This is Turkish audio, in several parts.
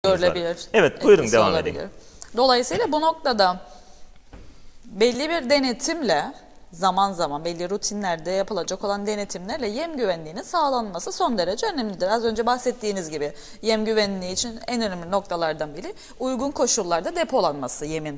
görülebilir. Evet, buyurun, devam edin. Dolayısıyla bu noktada belli bir denetimle, zaman zaman belli rutinlerde yapılacak olan denetimlerle yem güvenliğinin sağlanması son derece önemlidir. Az önce bahsettiğiniz gibi yem güvenliği için en önemli noktalardan biri uygun koşullarda depolanması yemin.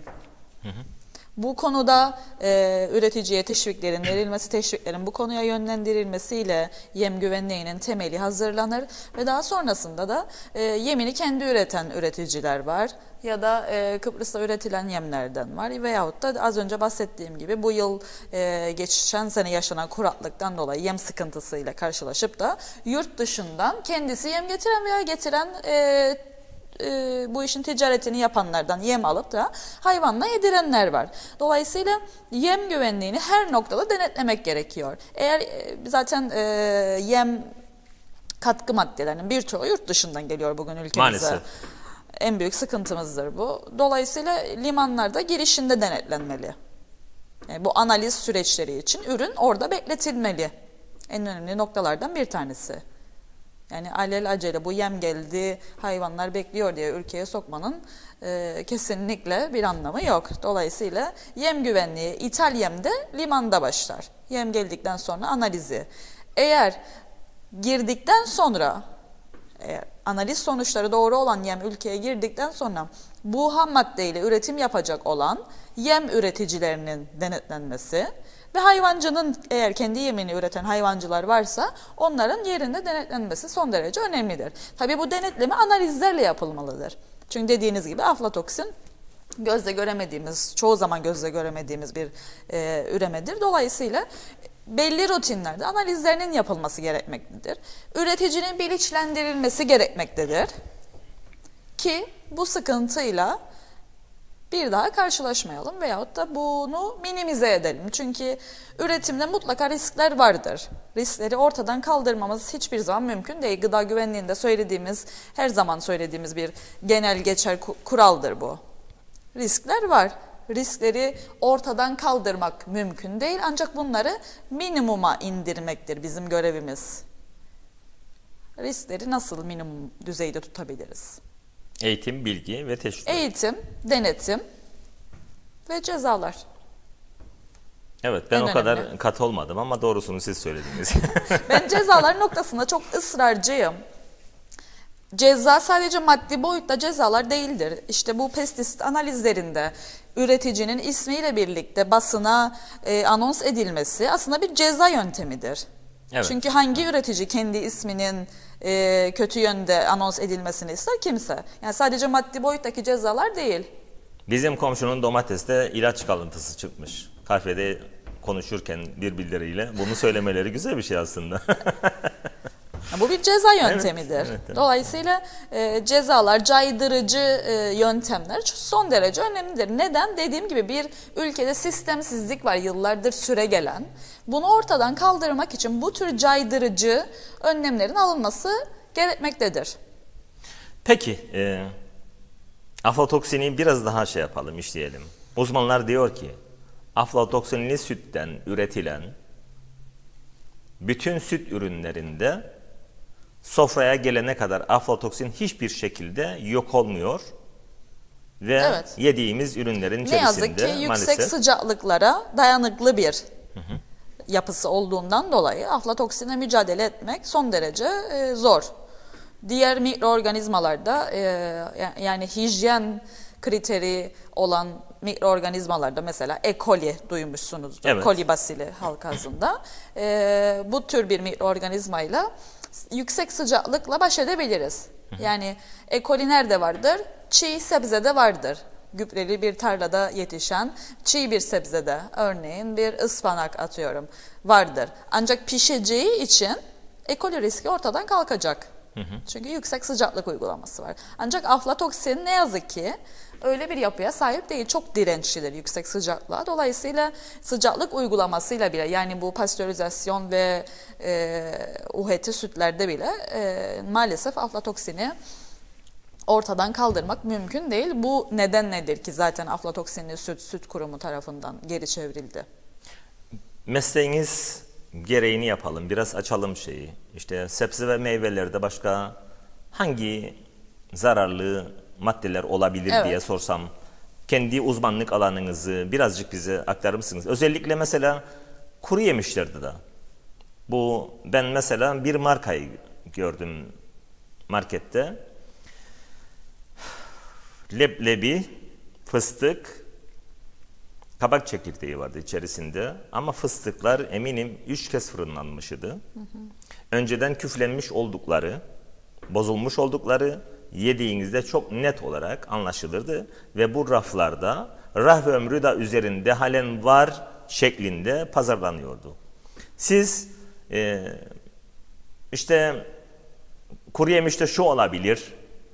Bu konuda üreticiye teşviklerin verilmesi, teşviklerin bu konuya yönlendirilmesiyle yem güvenliğinin temeli hazırlanır ve daha sonrasında da yemini kendi üreten üreticiler var ya da Kıbrıs'ta üretilen yemlerden var veyahut da az önce bahsettiğim gibi bu yıl geçen sene yaşanan kuraklıktan dolayı yem sıkıntısıyla karşılaşıp da yurt dışından kendisi yem getiren veya getiren bu işin ticaretini yapanlardan yem alıp da hayvanla yedirenler var. Dolayısıyla yem güvenliğini her noktada denetlemek gerekiyor. Eğer zaten yem katkı maddelerinin birçoğu yurt dışından geliyor bugün ülkemize. Maalesef. En büyük sıkıntımızdır bu. Dolayısıyla limanlarda girişinde denetlenmeli. Yani bu analiz süreçleri için ürün orada bekletilmeli. En önemli noktalardan bir tanesi. Yani alelacele bu yem geldi, hayvanlar bekliyor diye ülkeye sokmanın kesinlikle bir anlamı yok. Dolayısıyla yem güvenliği ithal yemde limanda başlar. Yem geldikten sonra analizi. Eğer girdikten sonra, analiz sonuçları doğru olan yem ülkeye girdikten sonra bu ham maddeyle üretim yapacak olan yem üreticilerinin denetlenmesi ve hayvancının, eğer kendi yemini üreten hayvancılar varsa onların yerinde denetlenmesi son derece önemlidir. Tabii bu denetleme analizlerle yapılmalıdır. Çünkü dediğiniz gibi aflatoksin gözle göremediğimiz, çoğu zaman gözle göremediğimiz bir üremedir. Dolayısıyla belli rutinlerde analizlerinin yapılması gerekmektedir. Üreticinin bilinçlendirilmesi gerekmektedir ki bu sıkıntıyla bir daha karşılaşmayalım veyahut da bunu minimize edelim. Çünkü üretimde mutlaka riskler vardır. Riskleri ortadan kaldırmamız hiçbir zaman mümkün değil. Gıda güvenliğinde söylediğimiz, her zaman söylediğimiz bir genel geçer kuraldır bu. Riskler var. Riskleri ortadan kaldırmak mümkün değil ancak bunları minimuma indirmektir bizim görevimiz. Riskleri nasıl minimum düzeyde tutabiliriz? Eğitim, bilgi ve teşvik. Eğitim, denetim ve cezalar. Evet, ben o kadar katı olmadım ama doğrusunu siz söylediniz. Ben cezalar noktasında çok ısrarcıyım. Ceza sadece maddi boyutta cezalar değildir. İşte bu pestisit analizlerinde üreticinin ismiyle birlikte basına anons edilmesi aslında bir ceza yöntemidir. Evet. Çünkü hangi üretici kendi isminin kötü yönde anons edilmesini ister? Kimse. Yani sadece maddi boyuttaki cezalar değil. Bizim komşunun domateste ilaç kalıntısı çıkmış. Kafede konuşurken birbirleriyle bunu söylemeleri güzel bir şey aslında. Bu bir ceza yöntemidir. Evet, evet. Dolayısıyla cezalar, caydırıcı yöntemler son derece önemlidir. Neden? Dediğim gibi bir ülkede sistemsizlik var yıllardır süre gelen. Bunu ortadan kaldırmak için bu tür caydırıcı önlemlerin alınması gerekmektedir. Peki, aflatoksini biraz daha yapalım, işleyelim. Uzmanlar diyor ki, aflatoksinli sütten üretilen bütün süt ürünlerinde sofraya gelene kadar aflatoksin hiçbir şekilde yok olmuyor ve yediğimiz ürünlerin içerisinde ne yazık ki yüksek sıcaklıklara dayanıklı bir yapısı olduğundan dolayı aflatoksine mücadele etmek son derece zor. Diğer mikroorganizmalarda yani hijyen kriteri olan mikroorganizmalarda mesela E. coli duymuşsunuzdur. Evet. Kolibasili halk ağzında. Bu tür bir mikroorganizmayla yüksek sıcaklıkla baş edebiliriz. Yani E. coli nerede vardır? Çiğ sebzede vardır. Gübreli bir tarlada yetişen çiğ bir sebzede, örneğin bir ıspanak atıyorum, vardır. Ancak pişeceği için E. coli riski ortadan kalkacak. Çünkü yüksek sıcaklık uygulaması var. Ancak aflatoksin ne yazık ki öyle bir yapıya sahip değil. Çok dirençlidir yüksek sıcaklığa. Dolayısıyla sıcaklık uygulamasıyla bile, yani bu pastörizasyon ve UHT sütlerde bile maalesef aflatoksini ortadan kaldırmak mümkün değil. Bu neden nedir ki zaten aflatoksinli süt kurumu tarafından geri çevrildi? Mesleğiniz gereğini yapalım, biraz açalım şeyi. İşte sebze ve meyvelerde başka hangi zararlı maddeler olabilir diye sorsam, kendi uzmanlık alanınızı birazcık bize aktarır mısınız? Özellikle mesela kuru yemişlerde de. Ben mesela bir markayı gördüm markette. Leblebi, fıstık, kabak çekirdeği vardı içerisinde. Ama fıstıklar eminim 3 kez fırınlanmıştı. Önceden küflenmiş oldukları, bozulmuş oldukları yediğinizde çok net olarak anlaşılırdı. Ve bu raflarda raf ömrü de üzerinde halen var şeklinde pazarlanıyordu. Siz işte kuru yemişte şu olabilir,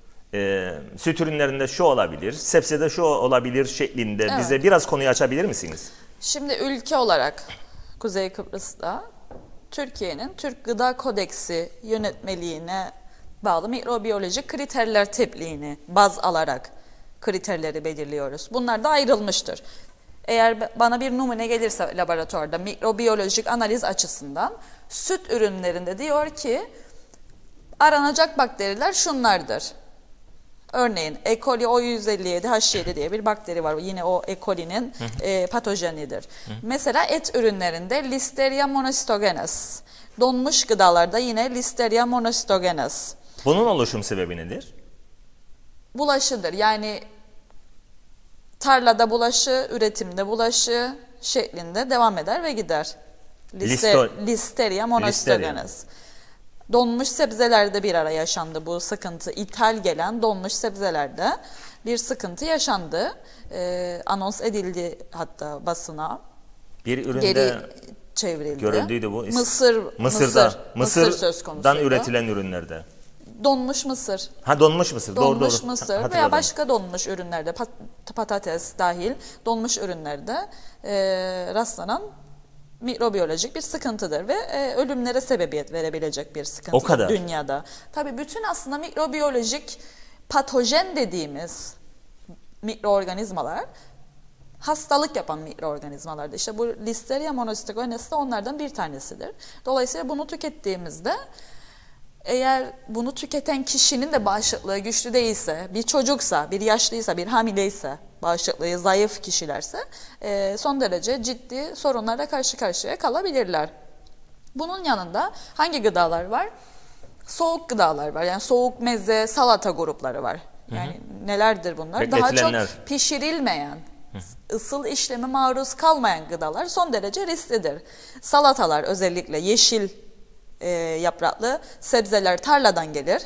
süt ürünlerinde şu olabilir, sebzede şu olabilir şeklinde bize biraz konuyu açabilir misiniz? Şimdi ülke olarak Kuzey Kıbrıs'ta Türkiye'nin Türk Gıda Kodeksi yönetmeliğine bağlı mikrobiyolojik kriterler tebliğini baz alarak kriterleri belirliyoruz. Bunlar da ayrılmıştır. Eğer bana bir numune gelirse laboratuvarda mikrobiyolojik analiz açısından süt ürünlerinde diyor ki aranacak bakteriler şunlardır. Örneğin E. coli O157H7 diye bir bakteri var. Yine o E. coli'nin patojenidir. Mesela et ürünlerinde Listeria monocytogenes. Donmuş gıdalarda yine Listeria monocytogenes. Bunun oluşum sebebi nedir? Bulaşıdır. Yani tarlada bulaşı, üretimde bulaşı şeklinde devam eder ve gider. Listeria monocytogenes. Donmuş sebzelerde bir ara yaşandı bu sıkıntı. İthal gelen donmuş sebzelerde bir sıkıntı yaşandı. Anons edildi hatta basına. Bir üründe geri çevrildi. Görüldüydü bu. Mısır söz konusu. Üretilen ürünlerde. Donmuş mısır. Donmuş mısır. Donmuş mısır veya başka donmuş ürünlerde, patates dahil donmuş ürünlerde rastlanan mikrobiyolojik bir sıkıntıdır ve ölümlere sebebiyet verebilecek bir sıkıntı o kadar. Dünyada. Tabii bütün aslında mikrobiyolojik patojen dediğimiz mikroorganizmalar hastalık yapan mikroorganizmalardır. İşte bu Listeria monocytogenes de onlardan bir tanesidir. Dolayısıyla bunu tükettiğimizde eğer bunu tüketen kişinin de bağışıklığı güçlü değilse, bir çocuksa, bir yaşlıysa, bir hamileyse, bağışıklığı zayıf kişilerse son derece ciddi sorunlarla karşı karşıya kalabilirler. Bunun yanında hangi gıdalar var? Soğuk gıdalar var. Yani soğuk meze, salata grupları var. Yani nelerdir bunlar? Daha çok pişirilmeyen, ısıl işleme maruz kalmayan gıdalar son derece risklidir. Salatalar özellikle yeşil yapraklı sebzeler tarladan gelir.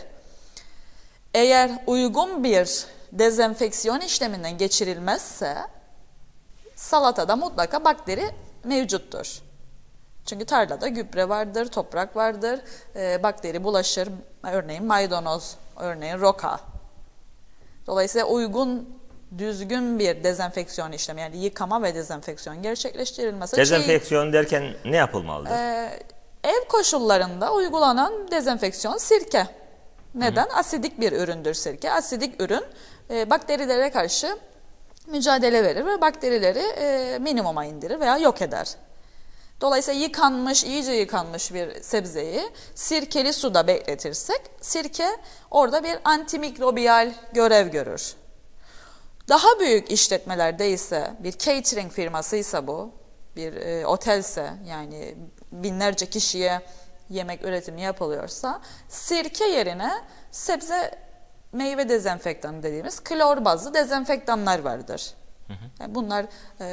Eğer uygun bir dezenfeksiyon işleminden geçirilmezse salatada mutlaka bakteri mevcuttur. Çünkü tarlada gübre vardır, toprak vardır, bakteri bulaşır. Örneğin maydanoz, örneğin roka. Dolayısıyla uygun, düzgün bir dezenfeksiyon işlemi, yani yıkama ve dezenfeksiyon gerçekleştirilmesi. Dezenfeksiyon derken ne yapılmalıdır? Ev koşullarında uygulanan dezenfeksiyon sirke. Neden? Asidik bir üründür sirke. Asidik ürün bakterilere karşı mücadele verir ve bakterileri minimuma indirir veya yok eder. Dolayısıyla yıkanmış, iyice yıkanmış bir sebzeyi sirkeli suda bekletirsek sirke orada bir antimikrobiyal görev görür. Daha büyük işletmelerde ise bir catering firmasıysa bu, bir otelse yani binlerce kişiye yemek üretimi yapılıyorsa sirke yerine sebze meyve dezenfektanı dediğimiz klor bazlı dezenfektanlar vardır. Yani bunlar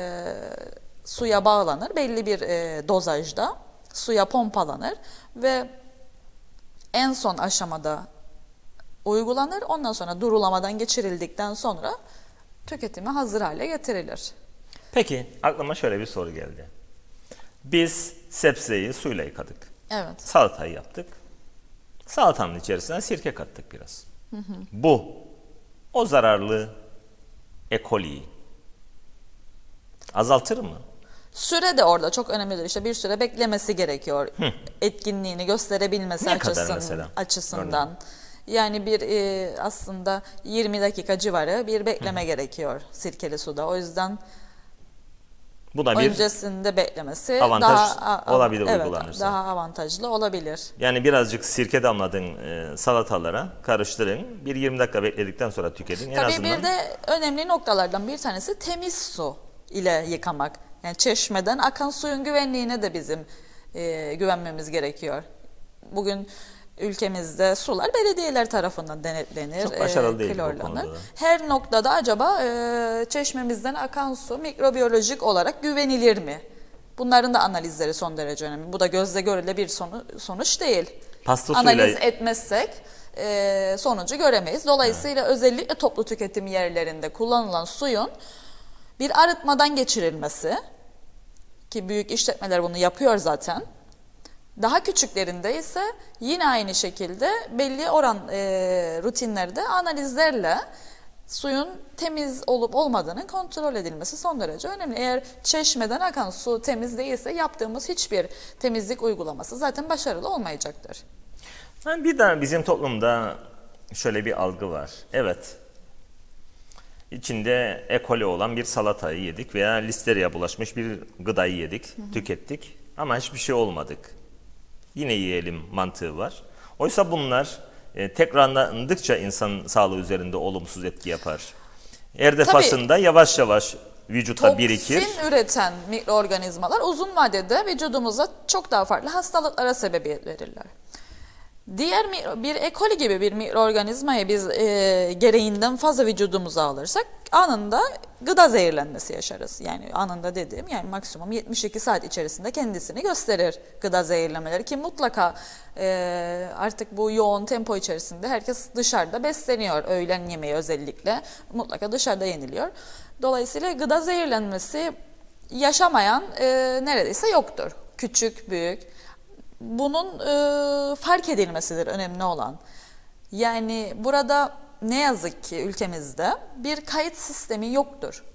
suya bağlanır belli bir dozajda suya pompalanır ve en son aşamada uygulanır. Ondan sonra durulamadan geçirildikten sonra tüketime hazır hale getirilir. Peki aklıma şöyle bir soru geldi. Biz sebzeyi suyla yıkadık. Evet. Salatayı yaptık. Salatanın içerisine sirke kattık biraz. Bu o zararlı E. coli'yi azaltır mı? Süre de orada çok önemlidir. İşte bir süre beklemesi gerekiyor. Etkinliğini gösterebilmesi açısından. Yani bir aslında 20 dakika civarı bir bekleme gerekiyor sirkeli suda. O yüzden Bu da bir öncesinde beklemesi avantaj daha olabilir evet, uygulanırsa. daha avantajlı olabilir. Yani birazcık sirke damladın salatalara, karıştırın. Bir 20 dakika bekledikten sonra tüketin. En Tabii azından... bir de önemli noktalardan bir tanesi temiz su ile yıkamak. Yani çeşmeden akan suyun güvenliğine de bizim güvenmemiz gerekiyor. Bugün ülkemizde sular belediyeler tarafından denetlenir, Çok başarılı değil bu klorlanır. konuda da. Her noktada acaba çeşmemizden akan su mikrobiyolojik olarak güvenilir mi? Bunların da analizleri son derece önemli. Bu da gözle görüle bir sonuç değil. Pasta Analiz suyla... etmezsek sonucu göremeyiz. Dolayısıyla özellikle toplu tüketim yerlerinde kullanılan suyun bir arıtmadan geçirilmesi, ki büyük işletmeler bunu yapıyor zaten. Daha küçüklerinde ise yine aynı şekilde belli rutinlerde analizlerle suyun temiz olup olmadığının kontrol edilmesi son derece önemli. Eğer çeşmeden akan su temiz değilse yaptığımız hiçbir temizlik uygulaması zaten başarılı olmayacaktır. Yani bir de bizim toplumda şöyle bir algı var. Evet, içinde E. coli olan bir salatayı yedik veya listeriye bulaşmış bir gıdayı yedik, tükettik ama hiçbir şey olmadık. Yine yiyelim mantığı var. Oysa bunlar tekrarlandıkça insan sağlığı üzerinde olumsuz etki yapar. Her defasında yavaş yavaş vücutta birikir. Toksin üreten mikroorganizmalar uzun vadede vücudumuza çok daha farklı hastalıklara sebebiyet verirler. Diğer bir E. coli gibi bir mikroorganizmayı biz gereğinden fazla vücudumuza alırsak anında gıda zehirlenmesi yaşarız. Yani anında dediğim yani maksimum 72 saat içerisinde kendisini gösterir gıda zehirlemeleri ki mutlaka artık bu yoğun tempo içerisinde herkes dışarıda besleniyor. Öğlen yemeği özellikle mutlaka dışarıda yeniliyor. Dolayısıyla gıda zehirlenmesi yaşamayan neredeyse yoktur. Küçük, büyük. Bunun fark edilmesidir önemli olan. Yani burada ne yazık ki ülkemizde bir kayıt sistemi yoktur.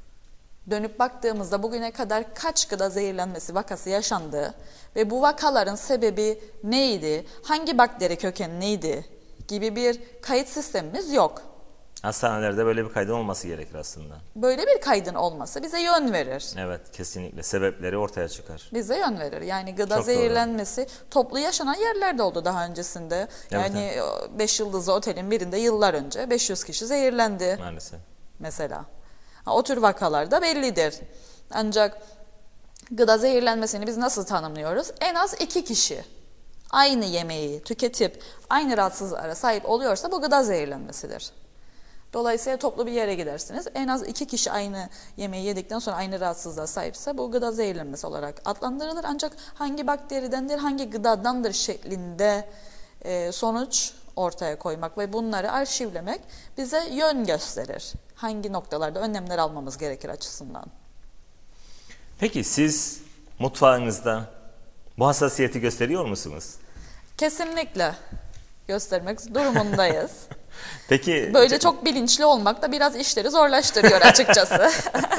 Dönüp baktığımızda bugüne kadar kaç gıda zehirlenmesi vakası yaşandı ve bu vakaların sebebi neydi, hangi bakteri kökenliydi gibi bir kayıt sistemimiz yok. Hastanelerde böyle bir kaydın olması gerekir aslında. Böyle bir kaydın olması bize yön verir. Evet, kesinlikle. Sebepleri ortaya çıkar. Bize yön verir. Yani gıda Çok zehirlenmesi toplu yaşanan yerlerde oldu daha öncesinde. Yani 5 yıldızlı otelin birinde yıllar önce 500 kişi zehirlendi. Maalesef. Mesela. O tür vakalar da bellidir. Ancak gıda zehirlenmesini biz nasıl tanımlıyoruz? En az 2 kişi aynı yemeği tüketip aynı rahatsızlığa sahip oluyorsa bu gıda zehirlenmesidir. Dolayısıyla toplu bir yere gidersiniz. En az 2 kişi aynı yemeği yedikten sonra aynı rahatsızlığa sahipse bu gıda zehirlenmesi olarak adlandırılır. Ancak hangi bakteridendir, hangi gıdadandır şeklinde sonuç ortaya koymak ve bunları arşivlemek bize yön gösterir. Hangi noktalarda önlemler almamız gerekir açısından. Peki siz mutfağınızda bu hassasiyeti gösteriyor musunuz? Kesinlikle göstermek durumundayız. Peki böyle çok bilinçli olmak da biraz işleri zorlaştırıyor açıkçası.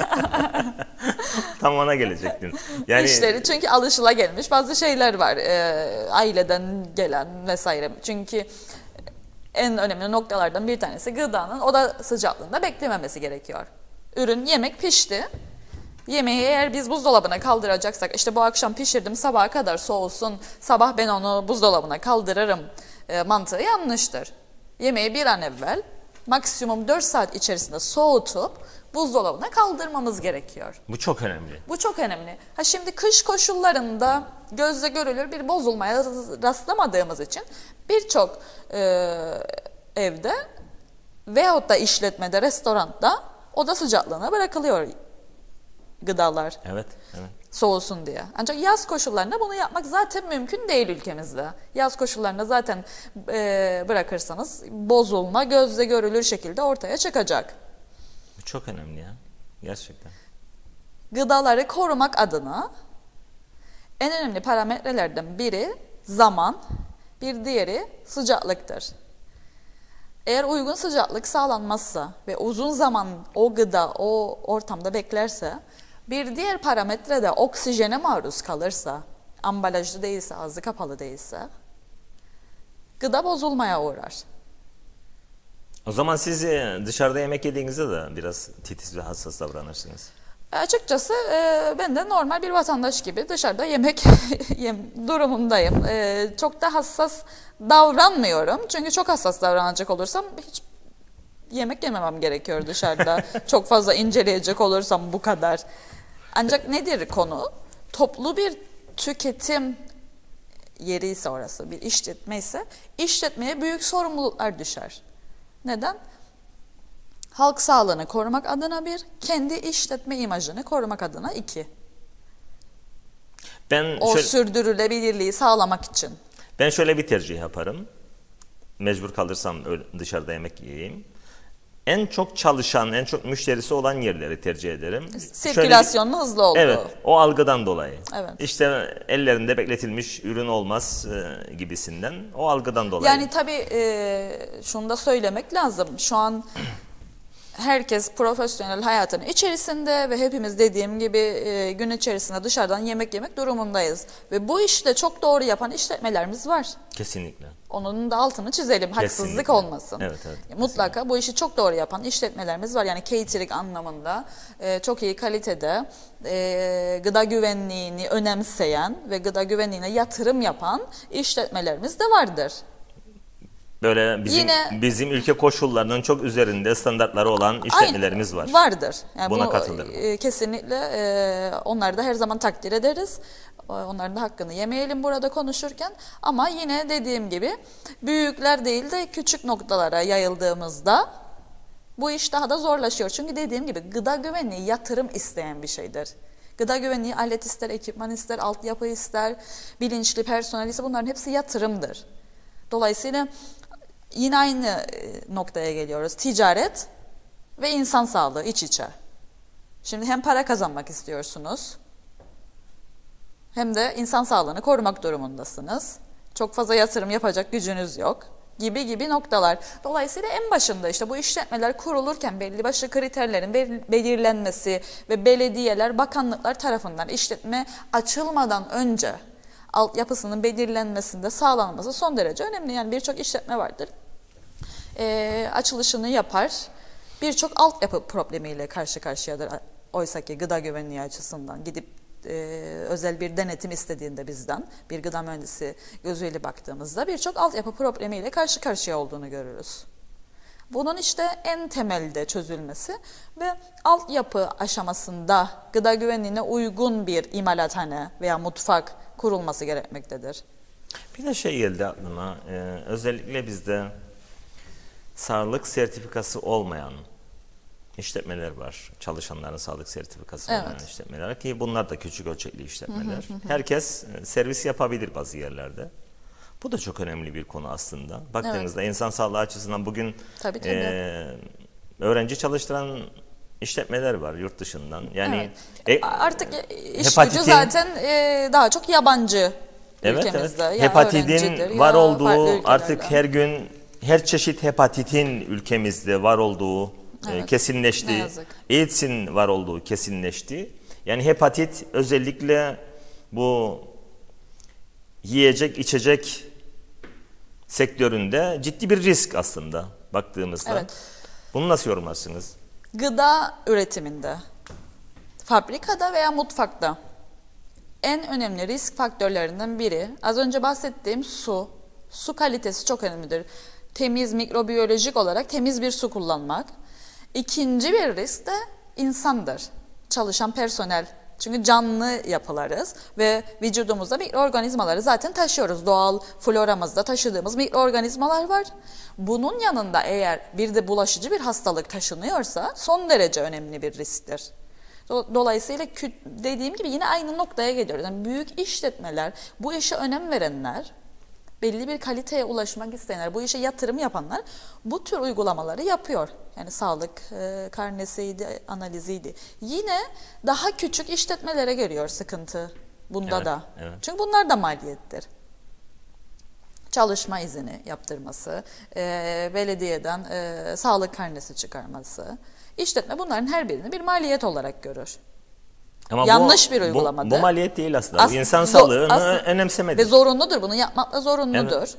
Tam ona gelecektim. Yani İşleri çünkü alışılagelmiş bazı şeyler var. Aileden gelen vesaire. Çünkü en önemli noktalardan bir tanesi gıdanın oda sıcaklığında beklememesi gerekiyor. Ürün, yemek pişti. Yemeği eğer biz buzdolabına kaldıracaksak, işte bu akşam pişirdim sabaha kadar soğusun, sabah ben onu buzdolabına kaldırırım mantığı yanlıştır. Yemeği bir an evvel maksimum 4 saat içerisinde soğutup buzdolabına kaldırmamız gerekiyor. Bu çok önemli. Bu çok önemli. Şimdi kış koşullarında gözle görülür bir bozulmaya rastlamadığımız için birçok evde veyahut da işletmede, restoranda oda sıcaklığına bırakılıyor gıdalar. Evet, evet. Soğusun diye. Ancak yaz koşullarında bunu yapmak zaten mümkün değil ülkemizde. Yaz koşullarında zaten bırakırsanız bozulma gözle görülür şekilde ortaya çıkacak. Bu çok önemli ya. Gerçekten. Gıdaları korumak adına en önemli parametrelerden biri zaman, bir diğeri sıcaklıktır. Eğer uygun sıcaklık sağlanmazsa ve uzun zaman o gıda o ortamda beklerse, bir diğer parametre de oksijene maruz kalırsa, ambalajlı değilse, ağzı kapalı değilse, gıda bozulmaya uğrar. O zaman siz dışarıda yemek yediğinizde de biraz titiz ve hassas davranırsınız. Açıkçası ben de normal bir vatandaş gibi dışarıda yemek durumundayım. Çok da hassas davranmıyorum. Çünkü çok hassas davranacak olursam hiç yemek yememem gerekiyor dışarıda. Çok fazla inceleyecek olursam bu kadar. Ancak nedir konu? Toplu bir tüketim yeri ise orası, bir işletme ise işletmeye büyük sorumluluklar düşer. Neden? Halk sağlığını korumak adına bir, kendi işletme imajını korumak adına iki. Sürdürülebilirliği sağlamak için. Ben şöyle bir tercih yaparım. Mecbur kalırsam dışarıda yemek yiyeyim. En çok çalışan, en çok müşterisi olan yerleri tercih ederim. Sirkülasyonun hızlı olduğu. Evet, o algıdan dolayı. Evet. İşte ellerinde bekletilmiş ürün olmaz gibisinden, o algıdan dolayı. Yani tabii şunu da söylemek lazım. Şu an herkes profesyonel hayatın içerisinde ve hepimiz dediğim gibi gün içerisinde dışarıdan yemek yemek durumundayız. Ve bu işi de çok doğru yapan işletmelerimiz var. Kesinlikle. Onun da altını çizelim. Haksızlık Kesinlikle olmasın. Evet, Mutlaka kesinlikle. bu işi çok doğru yapan işletmelerimiz var. Yani catering anlamında çok iyi kalitede gıda güvenliğini önemseyen ve gıda güvenliğine yatırım yapan işletmelerimiz de vardır. Böyle bizim ülke koşullarının çok üzerinde standartları olan işletmelerimiz var. Vardır. Yani buna katılırım. Kesinlikle onları da her zaman takdir ederiz. Onların da hakkını yemeyelim burada konuşurken. Ama yine dediğim gibi büyükler değil de küçük noktalara yayıldığımızda bu iş daha da zorlaşıyor. Çünkü dediğim gibi gıda güvenliği yatırım isteyen bir şeydir. Gıda güvenliği alet ister, ekipman ister, altyapı ister, bilinçli personel ise bunların hepsi yatırımdır. Dolayısıyla yine aynı noktaya geliyoruz. Ticaret ve insan sağlığı iç içe. Şimdi hem para kazanmak istiyorsunuz hem de insan sağlığını korumak durumundasınız. Çok fazla yatırım yapacak gücünüz yok gibi noktalar. Dolayısıyla en başında işte bu işletmeler kurulurken belli başlı kriterlerin belirlenmesi ve belediyeler, bakanlıklar tarafından işletme açılmadan önce altyapısının belirlenmesinde sağlanması son derece önemli. Yani birçok işletme vardır. Açılışını yapar. Birçok altyapı problemiyle karşı karşıyadır. Oysa ki gıda güvenliği açısından gidip özel bir denetim istediğinde bizden bir gıda mühendisi gözüyle baktığımızda birçok altyapı problemiyle karşı karşıya olduğunu görürüz. Bunun işte en temelde çözülmesi ve altyapı aşamasında gıda güvenliğine uygun bir imalathane veya mutfak kurulması gerekmektedir. Bir de şey geldi aklıma, özellikle bizde sağlık sertifikası olmayan işletmeler var. Çalışanların sağlık sertifikası olmayan işletmeler ki bunlar da küçük ölçekli işletmeler. Herkes servis yapabilir bazı yerlerde. Bu da çok önemli bir konu aslında. Baktığınızda insan sağlığı açısından bugün öğrenci çalıştıran işletmeler var yurt dışından. Yani artık iş gücü zaten daha çok yabancı ülkemizde. Evet. Hepatitin var olduğu, artık her gün her çeşit hepatitin ülkemizde var olduğu kesinleşti. AIDS'in var olduğu kesinleşti. Yani hepatit özellikle bu yiyecek içecek sektöründe ciddi bir risk aslında baktığımızda. Bunu nasıl yorumlarsınız? Gıda üretiminde, fabrikada veya mutfakta en önemli risk faktörlerinden biri az önce bahsettiğim su. Su kalitesi çok önemlidir. Temiz, mikrobiyolojik olarak temiz bir su kullanmak. İkinci bir risk de insandır. Çalışan personel. Çünkü canlı yapılarız ve vücudumuzda mikroorganizmaları zaten taşıyoruz. Doğal floramızda taşıdığımız mikroorganizmalar var. Bunun yanında eğer bir de bulaşıcı bir hastalık taşınıyorsa son derece önemli bir risktir. Dolayısıyla dediğim gibi yine aynı noktaya geliyoruz. Yani büyük işletmeler, bu işe önem verenler, belli bir kaliteye ulaşmak isteyenler, bu işe yatırım yapanlar bu tür uygulamaları yapıyor. Yani sağlık karnesiydi, analiziydi. Yine daha küçük işletmelere geliyor sıkıntı bunda da. Çünkü bunlar da maliyettir. Çalışma izni yaptırması, belediyeden sağlık karnesi çıkarması. İşletme bunların her birini bir maliyet olarak görür. Ama yanlış bir uygulamadır. Bu maliyet değil aslında. İnsan sağlığını önemsemedir. Ve zorunludur. Bunu yapmakla zorunludur.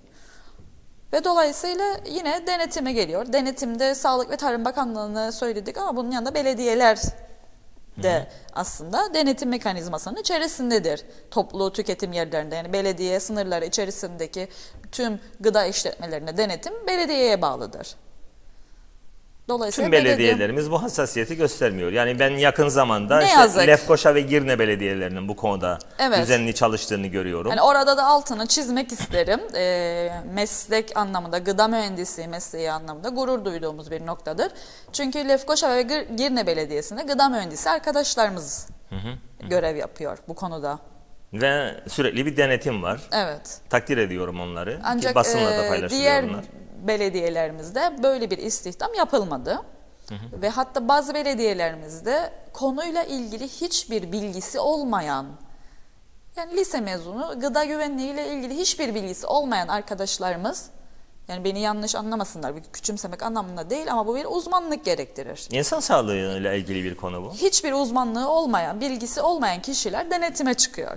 Ve dolayısıyla yine denetime geliyor. Denetimde Sağlık ve Tarım Bakanlığı'nı söyledik ama bunun yanında belediyeler de aslında denetim mekanizmasının içerisindedir. Toplu tüketim yerlerinde, yani belediye sınırları içerisindeki tüm gıda işletmelerine denetim belediyeye bağlıdır. Dolayısıyla tüm belediyelerimiz bu hassasiyeti göstermiyor. Yani ben yakın zamanda Ne Lefkoşa ve Girne belediyelerinin bu konuda Evet. düzenli çalıştığını görüyorum. Yani orada da altını çizmek isterim. Meslek anlamında, gıda mühendisi mesleği anlamında gurur duyduğumuz bir noktadır. Çünkü Lefkoşa ve Girne Belediyesi'nde gıda mühendisi arkadaşlarımız görev yapıyor bu konuda. Ve sürekli bir denetim var. Evet. Takdir ediyorum onları. Ancak Ki basınla da paylaşılıyor diğer onlar. belediyelerimizde böyle bir istihdam yapılmadı. Ve hatta bazı belediyelerimizde konuyla ilgili hiçbir bilgisi olmayan, yani lise mezunu, gıda güvenliği ile ilgili hiçbir bilgisi olmayan arkadaşlarımız, yani beni yanlış anlamasınlar, bir küçümsemek anlamında değil ama bu bir uzmanlık gerektirir. İnsan sağlığıyla ilgili bir konu bu. Hiçbir uzmanlığı olmayan, bilgisi olmayan kişiler denetime çıkıyor.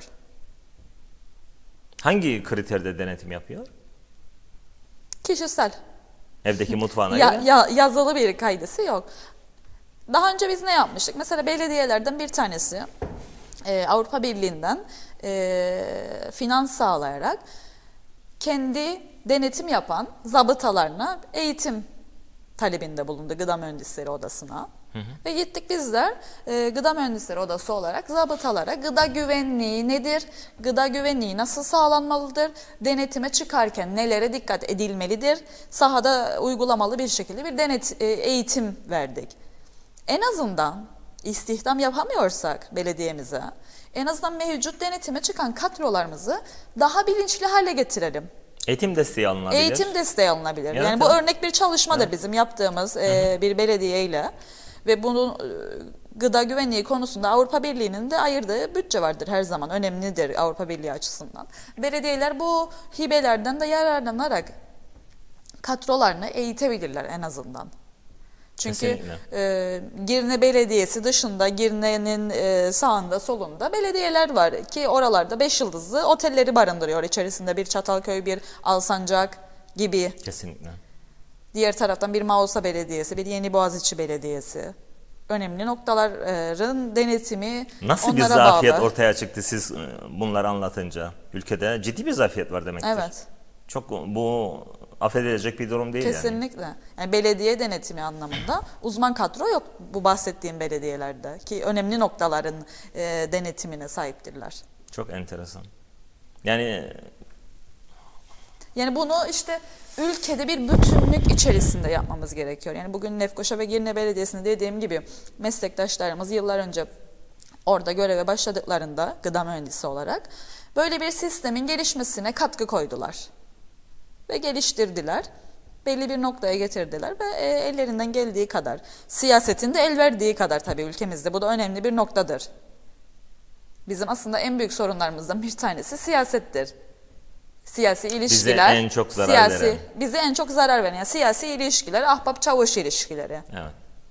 Hangi kriterde denetim yapıyor? Kişisel. Evdeki mutfağına göre. Yazılı bir kaydesi yok. Daha önce biz ne yapmıştık? Mesela belediyelerden bir tanesi Avrupa Birliği'nden finans sağlayarak kendi denetim yapan zabıtalarına eğitim talebinde bulundu Gıda Mühendisleri Odası'na. Ve gittik bizler Gıda Mühendisleri Odası olarak zabıtalara gıda güvenliği nedir, gıda güvenliği nasıl sağlanmalıdır, denetime çıkarken nelere dikkat edilmelidir, sahada uygulamalı bir şekilde bir eğitim verdik. En azından istihdam yapamıyorsak belediyemize, en azından mevcut denetime çıkan kadrolarımızı daha bilinçli hale getirelim. Eğitim desteği alınabilir. Eğitim desteği alınabilir. Evet, yani bu örnek bir çalışmadır bizim yaptığımız bir belediyeyle. Ve bunun gıda güvenliği konusunda Avrupa Birliği'nin de ayırdığı bütçe vardır her zaman. Önemlidir Avrupa Birliği açısından. Belediyeler bu hibelerden de yararlanarak kadrolarını eğitebilirler en azından. Çünkü Girne Belediyesi dışında, Girne'nin sağında solunda belediyeler var ki oralarda 5 yıldızlı otelleri barındırıyor. İçerisinde bir Çatalköy, bir Alsancak gibi. Kesinlikle. Diğer taraftan bir Mausa Belediyesi, bir Yeniboğaziçi Belediyesi. Önemli noktaların denetimi nasıl onlara bir zafiyet bağlı. ortaya çıktı siz bunları anlatınca? Ülkede ciddi bir zafiyet var demektir. Evet. Çok bu affedilecek bir durum değil Kesinlikle. Yani belediye denetimi anlamında uzman kadro yok bu bahsettiğim belediyelerde ki önemli noktaların denetimine sahiptirler. Çok enteresan. Yani bunu işte ülkede bir bütünlük içerisinde yapmamız gerekiyor. Yani bugün Lefkoşa ve Girne Belediyesi'nde dediğim gibi meslektaşlarımız yıllar önce orada göreve başladıklarında gıda mühendisi olarak böyle bir sistemin gelişmesine katkı koydular. Ve geliştirdiler. Belli bir noktaya getirdiler ve ellerinden geldiği kadar, siyasetin de el verdiği kadar tabii ülkemizde bu da önemli bir noktadır. Bizim aslında en büyük sorunlarımızdan bir tanesi siyasettir. Siyasi ilişkiler, bize en çok zarar veren. Bize en çok zarar veren. Yani siyasi ilişkiler, ahbap-çavuş ilişkileri. Evet.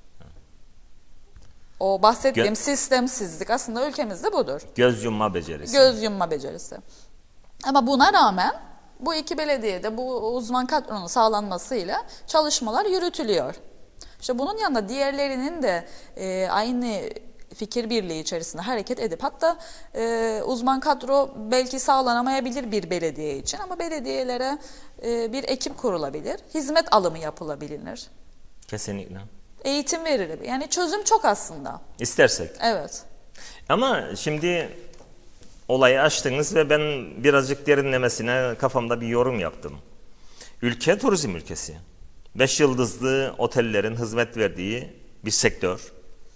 O bahsettiğim sistemsizlik aslında ülkemizde budur. Göz yumma becerisi. Göz yumma becerisi. Ama buna rağmen bu iki belediyede bu uzman kadronun sağlanmasıyla çalışmalar yürütülüyor. İşte bunun yanında diğerlerinin de aynı fikir birliği içerisinde hareket edip hatta uzman kadro belki sağlanamayabilir bir belediye için ama belediyelere bir ekip kurulabilir, hizmet alımı yapılabilir. Kesinlikle. Eğitim verilir. Yani çözüm çok aslında. İstersek. Evet. Ama şimdi olayı açtınız ve ben birazcık derinlemesine kafamda bir yorum yaptım. Ülke turizm ülkesi. 5 yıldızlı otellerin hizmet verdiği bir sektör.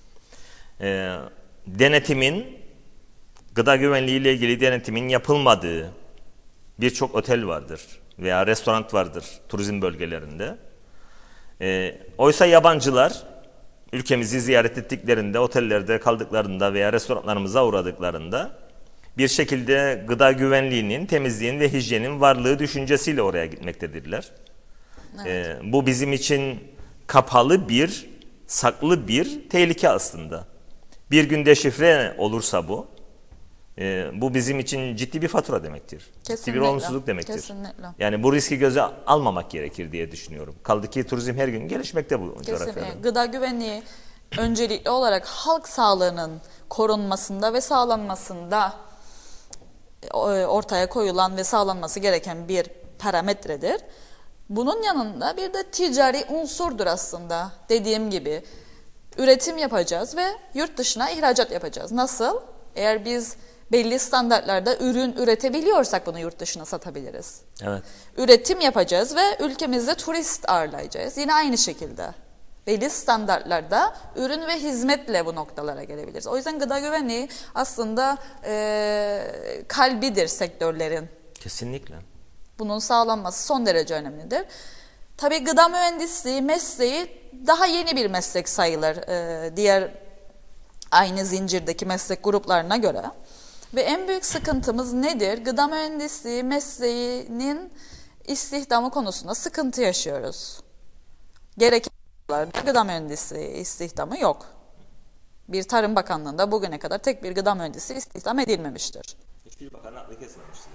Denetimin, gıda güvenliği ile ilgili denetimin yapılmadığı birçok otel vardır veya restoran vardır turizm bölgelerinde. Oysa yabancılar ülkemizi ziyaret ettiklerinde, otellerde kaldıklarında veya restoranlarımıza uğradıklarında bir şekilde gıda güvenliğinin, temizliğin ve hijyenin varlığı düşüncesiyle oraya gitmektedirler. Evet. Bu bizim için kapalı bir, saklı bir tehlike aslında. Bir gün deşifre olursa bu bizim için ciddi bir fatura demektir. Kesinlikle. Ciddi bir olumsuzluk demektir. Kesinlikle. Yani bu riski göze almamak gerekir diye düşünüyorum. Kaldı ki turizm her gün gelişmekte bu coğrafyada. Gıda güvenliği öncelikli olarak halk sağlığının korunmasında ve sağlanmasında ortaya koyulan ve sağlanması gereken bir parametredir. Bunun yanında bir de ticari unsurdur aslında. Dediğim gibi üretim yapacağız ve yurt dışına ihracat yapacağız. Nasıl? Eğer biz belli standartlarda ürün üretebiliyorsak bunu yurt dışına satabiliriz. Evet. Üretim yapacağız ve ülkemizde turist ağırlayacağız. Yine aynı şekilde. Belli standartlarda ürün ve hizmetle bu noktalara gelebiliriz. O yüzden gıda güvenliği aslında kalbidir sektörlerin. Kesinlikle. Bunun sağlanması son derece önemlidir. Tabii gıda mühendisliği mesleği daha yeni bir meslek sayılır diğer aynı zincirdeki meslek gruplarına göre. Ve en büyük sıkıntımız nedir? Gıda mühendisliği mesleğinin istihdamı konusunda sıkıntı yaşıyoruz. Gereken gıda mühendisliği istihdamı yok. Bir Tarım Bakanlığı'nda bugüne kadar tek bir gıda mühendisi istihdam edilmemiştir. Hiçbir bakan aklı kesmemiştir.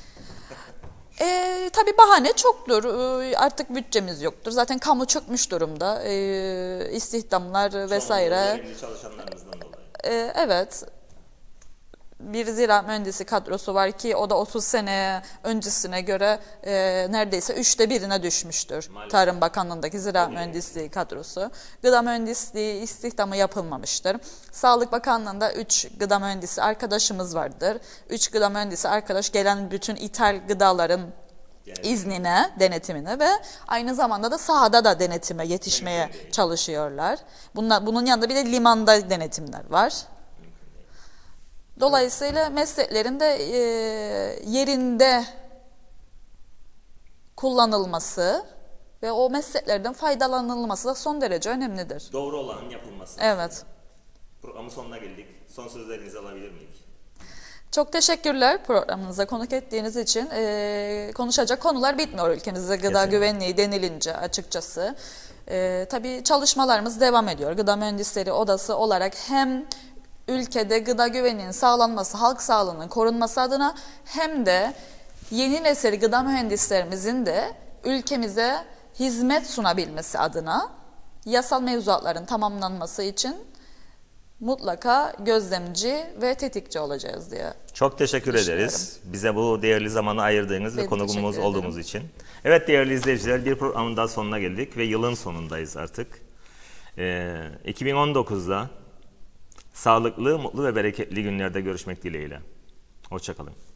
Tabii bahane çoktur. Artık bütçemiz yoktur. Zaten kamu çökmüş durumda. İstihdamlar vesaire. Önemli çalışanlarımızdan dolayı. Evet. Bir ziraat mühendisi kadrosu var ki o da 30 sene öncesine göre neredeyse 1/3'e düşmüştür. Maalesef. Tarım Bakanlığı'ndaki ziraat mühendisliği kadrosu. Gıda mühendisliği istihdamı yapılmamıştır. Sağlık Bakanlığı'nda 3 gıda mühendisi arkadaşımız vardır. 3 gıda mühendisi arkadaş gelen bütün ithal gıdaların iznine, denetimine ve aynı zamanda da sahada da denetime yetişmeye çalışıyorlar. Bunun yanında bir de limanda denetimler var. Dolayısıyla mesleklerin de yerinde kullanılması ve o mesleklerden faydalanılması da son derece önemlidir. Doğru olanın yapılması. Evet. Programın sonuna geldik. Son sözlerinizi alabilir miyiz? Çok teşekkürler programınıza konuk ettiğiniz için. Konuşacak konular bitmiyor ülkemizde gıda güvenliği denilince açıkçası. Tabii çalışmalarımız devam ediyor. Gıda Mühendisleri Odası olarak hem ülkede gıda güvenliğinin sağlanması, halk sağlığının korunması adına hem de yeni nesil gıda mühendislerimizin de ülkemize hizmet sunabilmesi adına yasal mevzuatların tamamlanması için mutlaka gözlemci ve tetikçi olacağız diye. Çok teşekkür ederiz. Bize bu değerli zamanı ayırdığınız ve konuğumuz olduğumuz için. Evet değerli izleyiciler, bir programın daha sonuna geldik ve yılın sonundayız artık. 2019'da sağlıklı, mutlu ve bereketli günlerde görüşmek dileğiyle. Hoşça kalın.